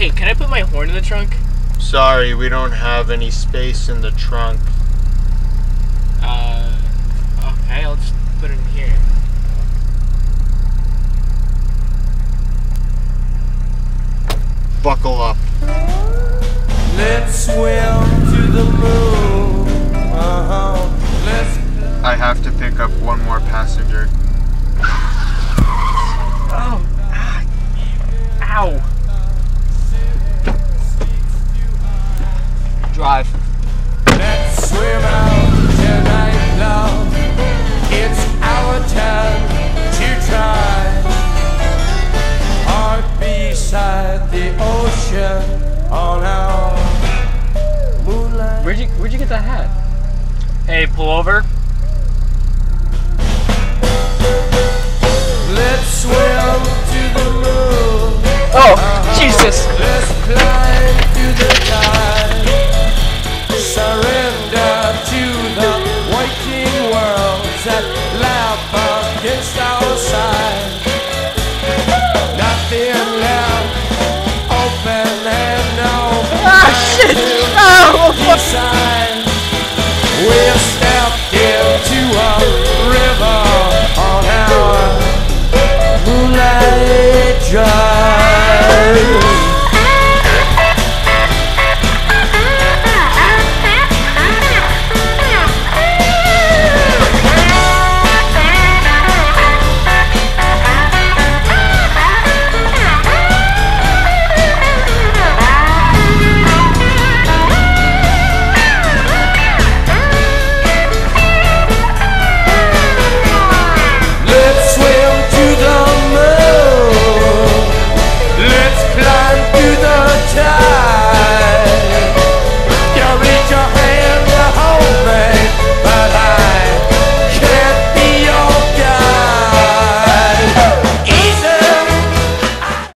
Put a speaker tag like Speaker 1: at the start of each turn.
Speaker 1: Hey, can I put my horn in the trunk?
Speaker 2: Sorry, we don't have any space in the trunk.
Speaker 1: Okay, I'll just put it in here.
Speaker 2: Buckle up.
Speaker 3: Let's swim to the moon.
Speaker 2: I have to pick up one more passenger.
Speaker 1: Oh, ow. Drive.
Speaker 3: Let's swim out tonight, love. It's our turn to try. Heart beside the ocean on our moonlight.
Speaker 1: Where'd you get that hat? Hey, pull over.
Speaker 3: Let's swim to the moon.
Speaker 1: Oh, Jesus.
Speaker 3: Let's climb to the tide. Surrender to the waiting worlds that laugh against our side. Nothing left open and no.
Speaker 1: Ah, shit. Oh,
Speaker 3: Inside